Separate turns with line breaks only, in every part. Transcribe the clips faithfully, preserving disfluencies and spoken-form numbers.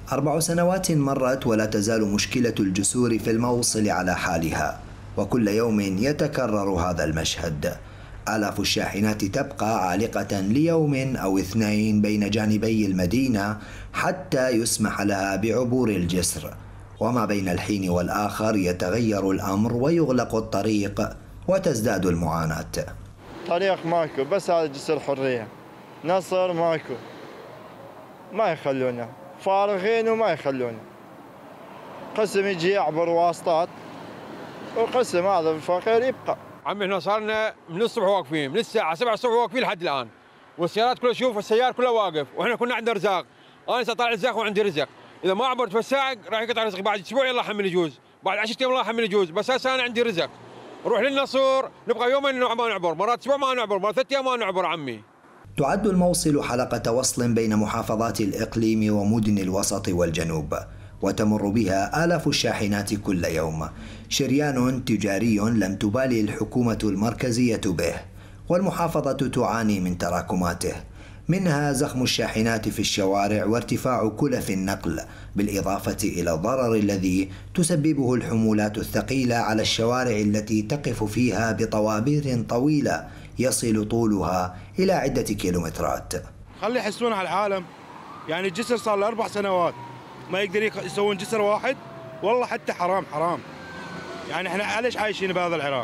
أربع سنوات مرت ولا تزال مشكلة الجسور في الموصل على حالها، وكل يوم يتكرر هذا المشهد. آلاف الشاحنات تبقى عالقة ليوم أو اثنين بين جانبي المدينة حتى يسمح لها بعبور الجسر، وما بين الحين والآخر يتغير الأمر ويغلق الطريق وتزداد المعاناة.
طريق ماكو، بس هذا جسر الحرية. نصر ماكو، ما يخلونا، فارغين وما يخلونا. قسم يجي يعبر واسطات وقسم هذا الفقير يبقى.
عمي احنا صارنا من الصبح واقفين، من الساعة سبعة الصبح واقفين لحد الآن، والسيارات كلها شوف السيار كله واقف، واحنا كنا عندنا رزاق. أنا طالع رزاق وعندي رزق، إذا ما عبرت في الساعة راح يقطع رزقي، بعد أسبوع يلا حمل يجوز، بعد عشرة أيام الله حمل يجوز، بس هسه أنا عندي رزق. نروح للنصر نبقى يومين ما نعبر، مرات أسبوع ما نعبر، مرات ثلاث أيام ما نعبر عمي.
تعد الموصل حلقة وصل بين محافظات الإقليم ومدن الوسط والجنوب، وتمر بها آلاف الشاحنات كل يوم، شريان تجاري لم تبالي الحكومة المركزية به، والمحافظة تعاني من تراكماته، منها زخم الشاحنات في الشوارع وارتفاع كلف النقل، بالإضافة إلى الضرر الذي تسببه الحمولات الثقيلة على الشوارع التي تقف فيها بطوابير طويلة يصل طولها إلى عدة كيلومترات.
خلي يحسون على العالم، يعني الجسر صار له أربع سنوات ما يقدر يسوون جسر واحد، والله حتى حرام حرام. يعني احنا ليش عايشين بهذا العراق؟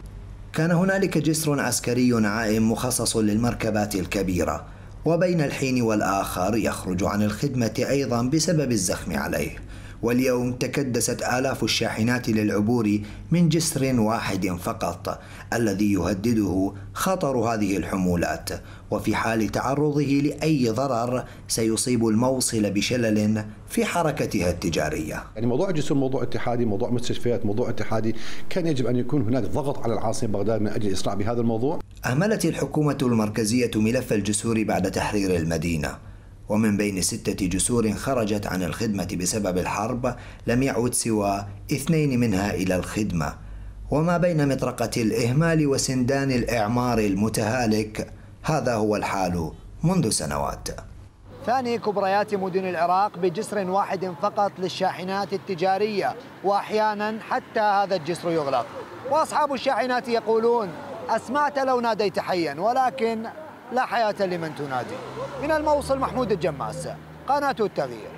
كان هنالك جسر عسكري عائم مخصص للمركبات الكبيرة، وبين الحين والآخر يخرج عن الخدمة أيضا بسبب الزخم عليه، واليوم تكدست آلاف الشاحنات للعبور من جسر واحد فقط الذي يهدده خطر هذه الحمولات، وفي حال تعرضه لأي ضرر سيصيب الموصل بشلل في حركتها التجارية.
يعني موضوع الجسر موضوع اتحادي، موضوع مستشفيات موضوع اتحادي، كان يجب أن يكون هناك ضغط على العاصمة بغداد من أجل الإسراع بهذا الموضوع.
أهملت الحكومة المركزية ملف الجسور بعد تحرير المدينة، ومن بين ستة جسور خرجت عن الخدمة بسبب الحرب لم يعد سوى اثنين منها إلى الخدمة، وما بين مطرقة الإهمال وسندان الإعمار المتهالك هذا هو الحال منذ سنوات.
ثاني كبريات مدن العراق بجسر واحد فقط للشاحنات التجارية، وأحيانا حتى هذا الجسر يغلق، وأصحاب الشاحنات يقولون أسمعت لو ناديت حيا، ولكن لا حياة لمن تنادي. من الموصل محمود الجماس، قناة التغيير.